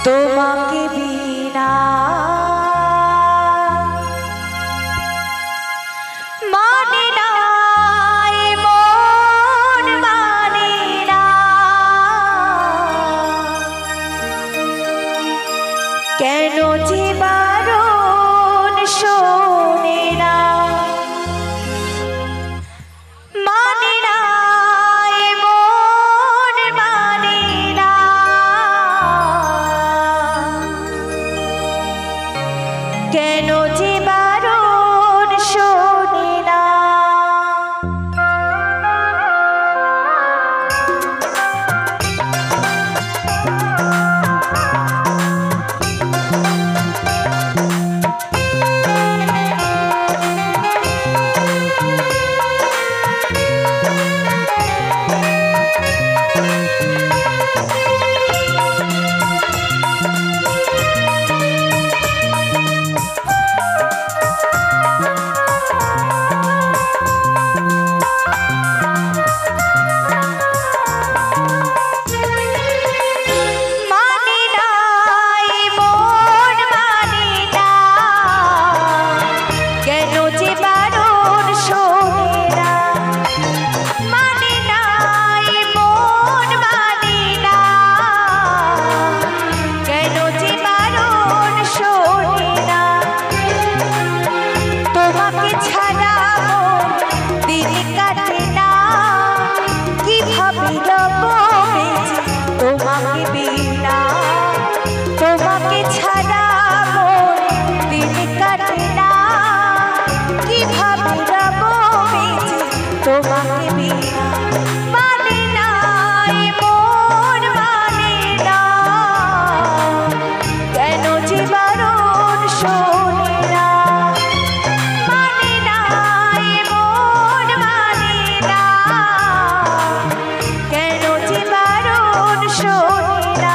তোমাকে বিনা মানে না মন মানে না কেন যে বারণ শোনে না মানে না মন মানে না কেন যে বারণ শোনে না তোমাকে ছাড়া মোর দিন কাটে না কিভাবে রব বেঁচে তোমাকে বিনা মানে না মন মানে না কেন যে বারণ শোনে না মানে না মন মানে না কেন যে বারণ শোনে না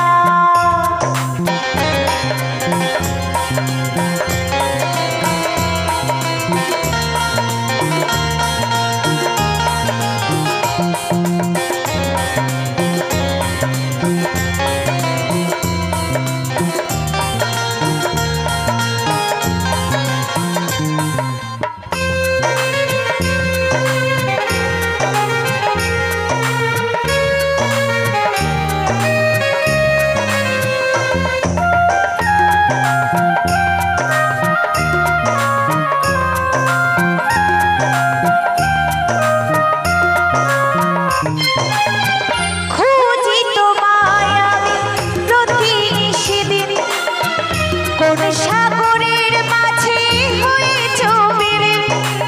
সাগরের মাঝে হয়েছ বিলীন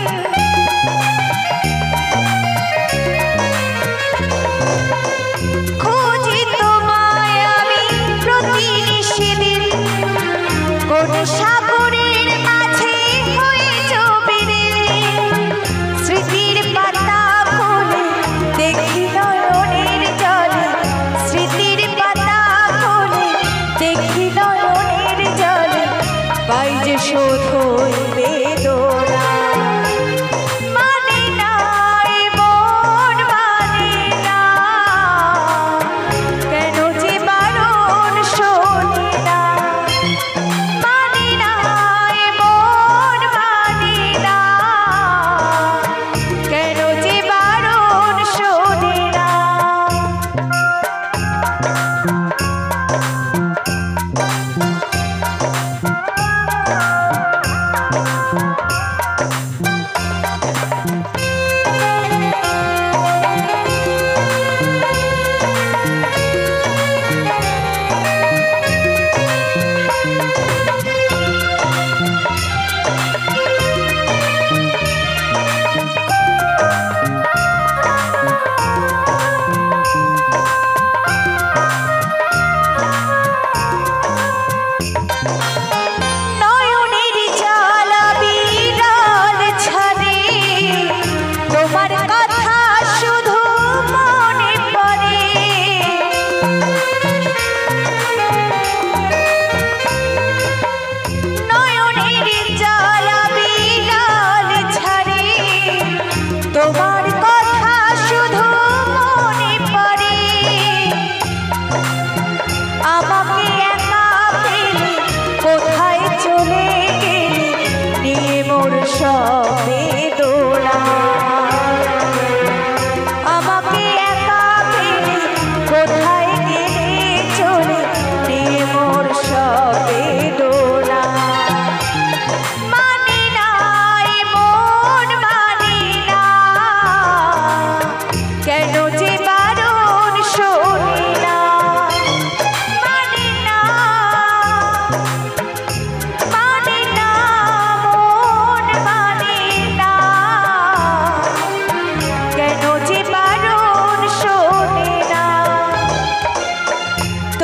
খুঁজি তোমায় আমি প্রতি সেদিন কোন সাগরের মাঝে হয়েছ বিলীন স্মৃতির পাতা খুলে দেখি নয়নের জলে স্মৃতির পাতা খুলে দেখি নয়নের জলে পাই যে শোধ হইবে বেদনা মানে না মন মানে না কেন যে বারণ শোনে না মানে না মন মানে না কেন যে বারণ শোনে না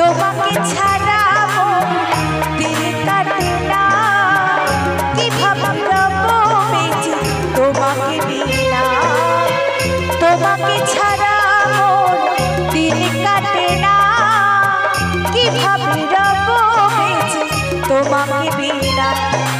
তোমাকে ছাড়া মোর দিন কাটে না, কিভাবে রব বেঁচে তোমাকে বিনা। তোমাকে ছাড়া মোর দিন কাটে না, কিভাবে রব বেঁচে তোমাকে বিনা।